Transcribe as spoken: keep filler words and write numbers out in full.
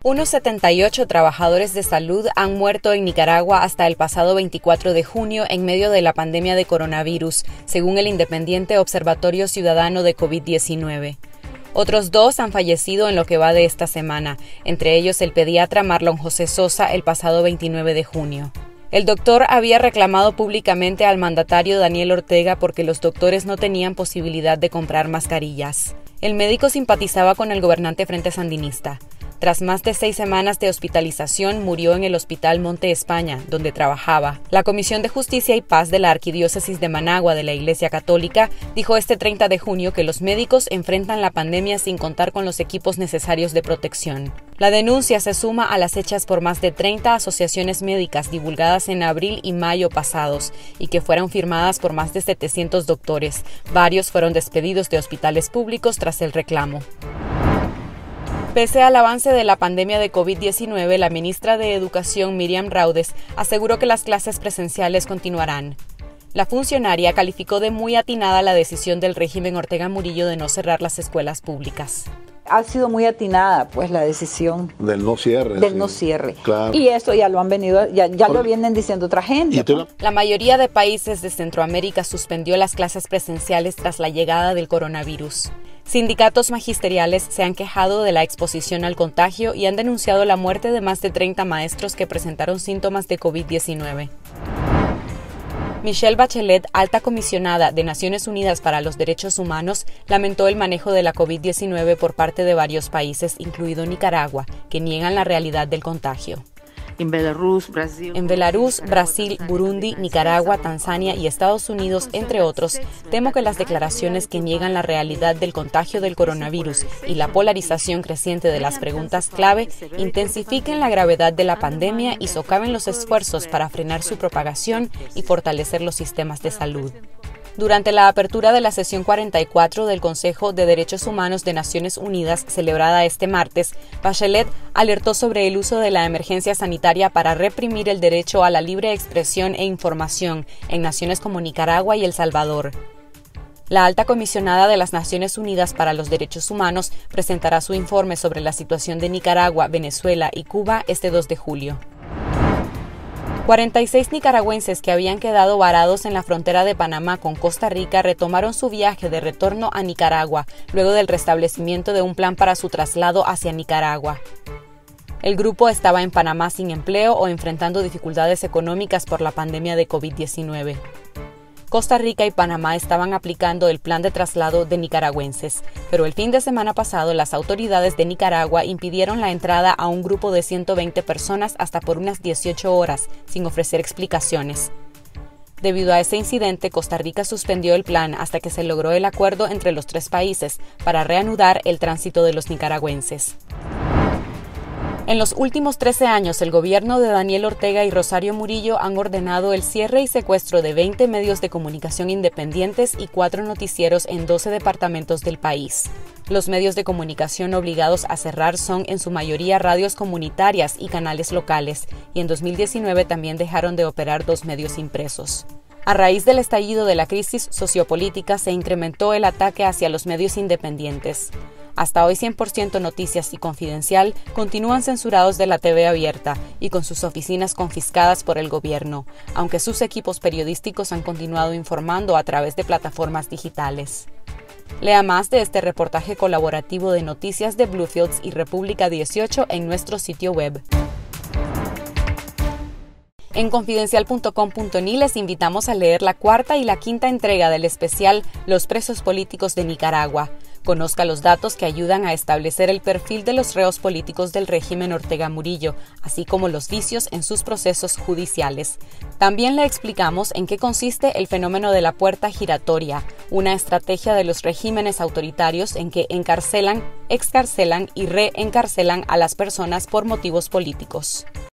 Unos setenta y ocho trabajadores de salud han muerto en Nicaragua hasta el pasado veinticuatro de junio en medio de la pandemia de coronavirus, según el independiente Observatorio Ciudadano de COVID diecinueve. Otros dos han fallecido en lo que va de esta semana, entre ellos el pediatra Marlon José Sosa el pasado veintinueve de junio. El doctor había reclamado públicamente al mandatario Daniel Ortega porque los doctores no tenían posibilidad de comprar mascarillas. El médico simpatizaba con el gobernante Frente Sandinista. Tras más de seis semanas de hospitalización, murió en el Hospital Monte España, donde trabajaba. La Comisión de Justicia y Paz de la Arquidiócesis de Managua de la Iglesia Católica dijo este treinta de junio que los médicos enfrentan la pandemia sin contar con los equipos necesarios de protección. La denuncia se suma a las hechas por más de treinta asociaciones médicas divulgadas en abril y mayo pasados y que fueron firmadas por más de setecientos doctores. Varios fueron despedidos de hospitales públicos tras el reclamo. Pese al avance de la pandemia de COVID diecinueve, la ministra de Educación, Miriam Raudes, aseguró que las clases presenciales continuarán. La funcionaria calificó de muy atinada la decisión del régimen Ortega Murillo de no cerrar las escuelas públicas. Ha sido muy atinada, pues, la decisión del no cierre. Del sí. no cierre. Claro. Y eso ya lo han venido, ya, ya lo vienen diciendo otra gente. Lo... La mayoría de países de Centroamérica suspendió las clases presenciales tras la llegada del coronavirus. Sindicatos magisteriales se han quejado de la exposición al contagio y han denunciado la muerte de más de treinta maestros que presentaron síntomas de COVID diecinueve. Michelle Bachelet, alta comisionada de Naciones Unidas para los Derechos Humanos, lamentó el manejo de la COVID diecinueve por parte de varios países, incluido Nicaragua, que niegan la realidad del contagio. En Belarus, Brasil, en Belarus, Brasil, Burundi, Nicaragua, Tanzania y Estados Unidos, entre otros, temo que las declaraciones que niegan la realidad del contagio del coronavirus y la polarización creciente de las preguntas clave intensifiquen la gravedad de la pandemia y socaven los esfuerzos para frenar su propagación y fortalecer los sistemas de salud. Durante la apertura de la sesión cuarenta y cuatro del Consejo de Derechos Humanos de Naciones Unidas, celebrada este martes, Bachelet alertó sobre el uso de la emergencia sanitaria para reprimir el derecho a la libre expresión e información en naciones como Nicaragua y El Salvador. La alta comisionada de las Naciones Unidas para los Derechos Humanos presentará su informe sobre la situación de Nicaragua, Venezuela y Cuba este dos de julio. cuarenta y seis nicaragüenses que habían quedado varados en la frontera de Panamá con Costa Rica retomaron su viaje de retorno a Nicaragua, luego del restablecimiento de un plan para su traslado hacia Nicaragua. El grupo estaba en Panamá sin empleo o enfrentando dificultades económicas por la pandemia de COVID diecinueve. Costa Rica y Panamá estaban aplicando el plan de traslado de nicaragüenses, pero el fin de semana pasado las autoridades de Nicaragua impidieron la entrada a un grupo de ciento veinte personas hasta por unas dieciocho horas, sin ofrecer explicaciones. Debido a ese incidente, Costa Rica suspendió el plan hasta que se logró el acuerdo entre los tres países para reanudar el tránsito de los nicaragüenses. En los últimos trece años, el gobierno de Daniel Ortega y Rosario Murillo han ordenado el cierre y secuestro de veinte medios de comunicación independientes y cuatro noticieros en doce departamentos del país. Los medios de comunicación obligados a cerrar son en su mayoría radios comunitarias y canales locales, y en dos mil diecinueve también dejaron de operar dos medios impresos. A raíz del estallido de la crisis sociopolítica se incrementó el ataque hacia los medios independientes. Hasta hoy cien por ciento Noticias y Confidencial continúan censurados de la T V abierta y con sus oficinas confiscadas por el gobierno, aunque sus equipos periodísticos han continuado informando a través de plataformas digitales. Lea más de este reportaje colaborativo de Noticias de Bluefields y República dieciocho en nuestro sitio web. En confidencial punto com punto ni les invitamos a leer la cuarta y la quinta entrega del especial Los presos políticos de Nicaragua. Conozca los datos que ayudan a establecer el perfil de los reos políticos del régimen Ortega Murillo, así como los vicios en sus procesos judiciales. También le explicamos en qué consiste el fenómeno de la puerta giratoria, una estrategia de los regímenes autoritarios en que encarcelan, excarcelan y reencarcelan a las personas por motivos políticos.